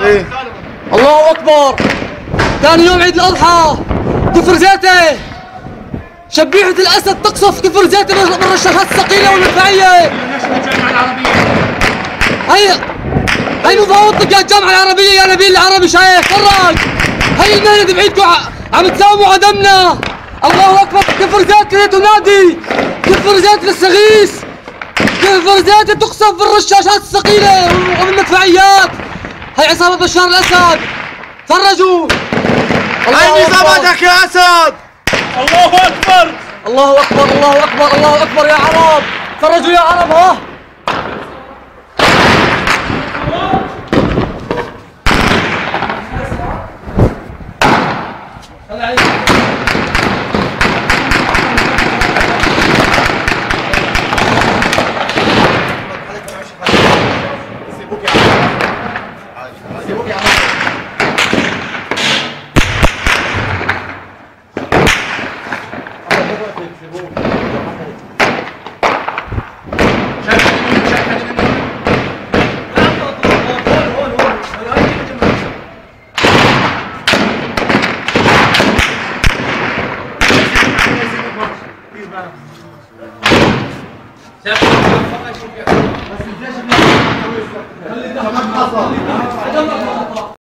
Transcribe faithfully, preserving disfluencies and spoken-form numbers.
ايه الله اكبر. ثاني يوم عيد الاضحى، كفر زيتة، شبيحة الاسد تقصف كفر زيتة بالرشاشات الثقيلة والمدفعية. هي هي مفاوضتك يا الجامعة العربية يا نبيل العربي شايف فرج. هي المهنة بعيدكم عم تساوموا عدمنا. الله اكبر. كفر زيتة تنادي، كفر زيتة للسغيث، كفر زيتة تقصف بالرشاشات الثقيلة وبالمدفعيات. هي عصابة بشار الاسد. فرجوا. هاي نظاماتك يا اسد. الله اكبر الله اكبر الله اكبر الله اكبر يا عرب. فرجوا يا عرب. ها بس الجيش